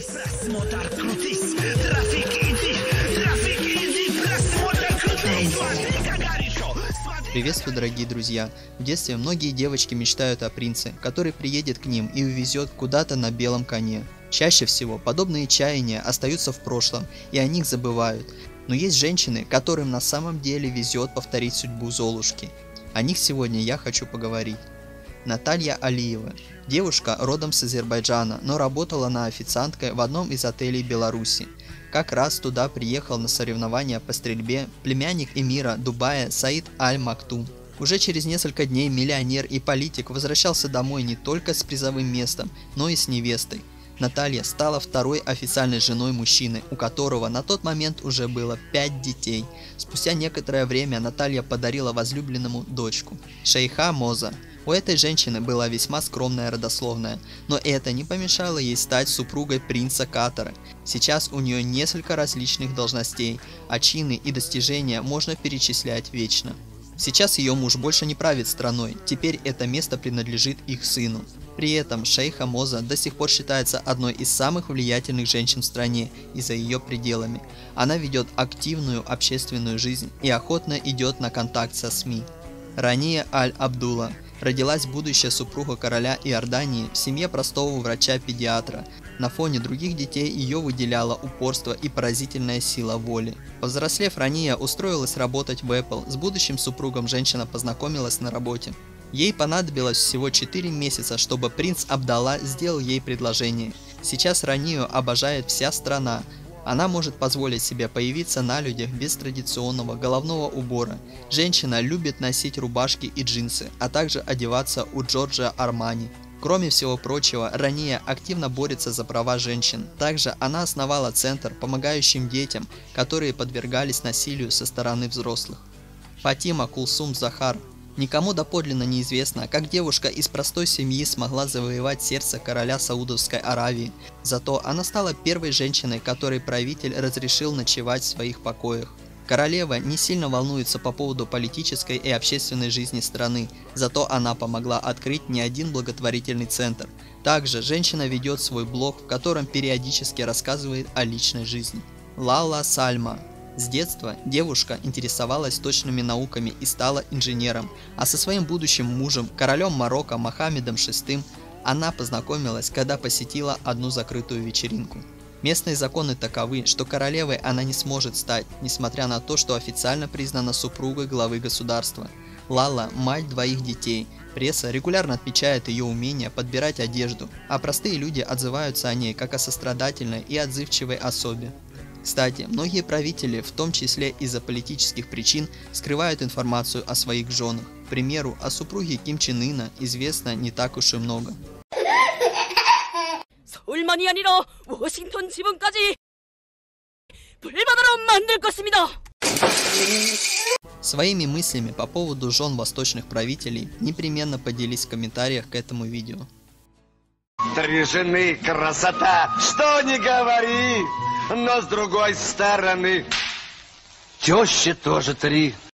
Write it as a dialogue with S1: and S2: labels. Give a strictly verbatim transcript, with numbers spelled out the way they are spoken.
S1: Просмотр крутись, трафик иди, трафик иди, просмотр крутись, смотри, как горячо.
S2: Приветствую, дорогие друзья! В детстве многие девочки мечтают о принце, который приедет к ним и увезет куда-то на белом коне. Чаще всего подобные чаяния остаются в прошлом, и о них забывают. Но есть женщины, которым на самом деле везет повторить судьбу Золушки. О них сегодня я хочу поговорить. Наталья Алиева. Девушка родом с Азербайджана, но работала она официанткой в одном из отелей Беларуси. Как раз туда приехал на соревнования по стрельбе племянник эмира Дубая Саид Аль-Мактум. Уже через несколько дней миллионер и политик возвращался домой не только с призовым местом, но и с невестой. Наталья стала второй официальной женой мужчины, у которого на тот момент уже было пять детей. Спустя некоторое время Наталья подарила возлюбленному дочку, Шейха Моза. У этой женщины была весьма скромная родословная, но это не помешало ей стать супругой принца Катара. Сейчас у нее несколько различных должностей, а чины и достижения можно перечислять вечно. Сейчас ее муж больше не правит страной, теперь это место принадлежит их сыну. При этом шейха Моза до сих пор считается одной из самых влиятельных женщин в стране и за ее пределами. Она ведет активную общественную жизнь и охотно идет на контакт со СМИ. Рания Аль-Абдулла. Родилась будущая супруга короля Иордании в семье простого врача-педиатра. На фоне других детей ее выделяло упорство и поразительная сила воли. Повзрослев, Рания устроилась работать в Apple. С будущим супругом женщина познакомилась на работе. Ей понадобилось всего четыре месяца, чтобы принц Абдалла сделал ей предложение. Сейчас Ранию обожает вся страна. Она может позволить себе появиться на людях без традиционного головного убора. Женщина любит носить рубашки и джинсы, а также одеваться у Джорджо Армани. Кроме всего прочего, Рания активно борется за права женщин. Также она основала центр, помогающим детям, которые подвергались насилию со стороны взрослых. Фатима Кулсум Захар. Никому доподлинно неизвестно, как девушка из простой семьи смогла завоевать сердце короля Саудовской Аравии. Зато она стала первой женщиной, которой правитель разрешил ночевать в своих покоях. Королева не сильно волнуется по поводу политической и общественной жизни страны, зато она помогла открыть не один благотворительный центр. Также женщина ведет свой блог, в котором периодически рассказывает о личной жизни. Лала Сальма. С детства девушка интересовалась точными науками и стала инженером, а со своим будущим мужем, королем Марокко Мохаммедом шестым, она познакомилась, когда посетила одну закрытую вечеринку. Местные законы таковы, что королевой она не сможет стать, несмотря на то, что официально признана супругой главы государства. Лала – мать двоих детей. Пресса регулярно отмечает ее умение подбирать одежду, а простые люди отзываются о ней как о сострадательной и отзывчивой особе. Кстати, многие правители, в том числе из-за политических причин, скрывают информацию о своих женах. К примеру, о супруге Ким Чен Ына известно не так уж и много.
S3: 서울만이 아니라 워싱턴 지붕까지 불바다로 만들 것입니다.
S2: Своими мыслями по поводу жен восточных правителей непременно поделись в комментариях к этому видео.
S4: Три жены, красота, что ни говори, но с другой стороны, тещи тоже три.